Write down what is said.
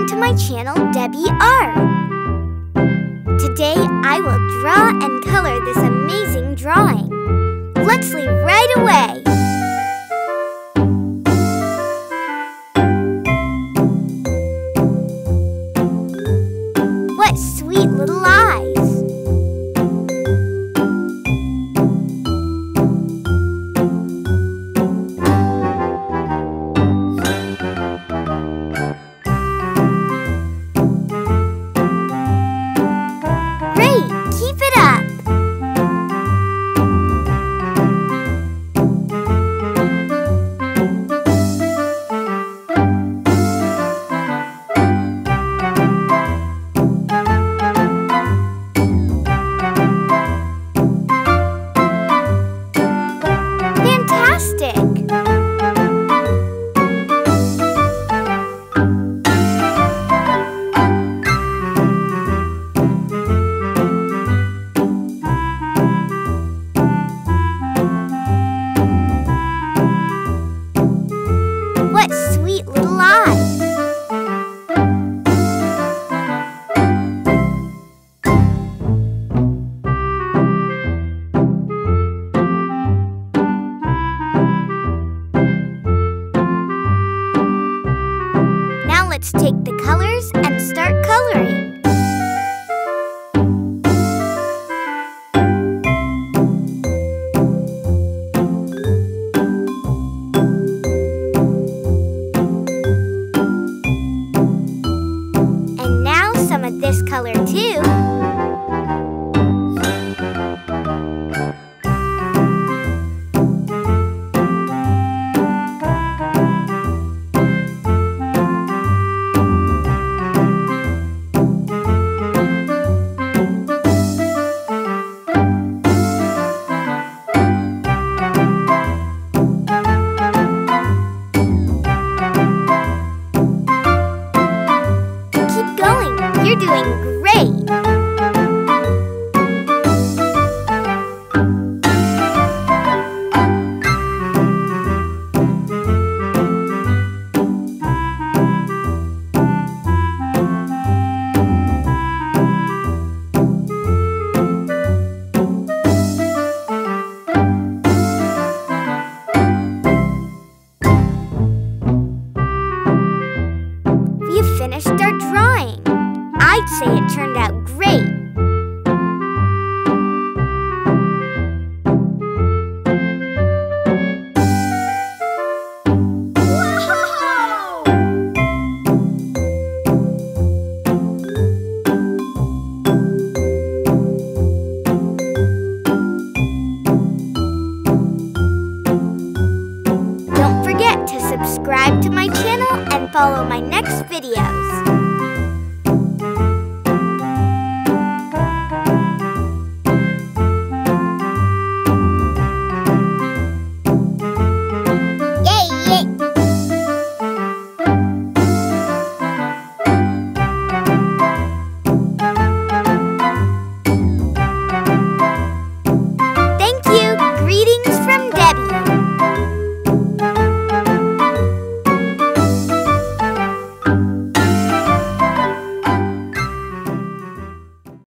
to my channel, Debbie Art. Today I will draw and color this amazing drawing. Let's leave right away. What sweet little eyes. What sweet little eyes. Now let's take the colors and start coloring. Some of this color too. You're doing great! We've finished our drawing. I'd say it turned out great. Whoa! Don't forget to subscribe to my channel and follow my next videos.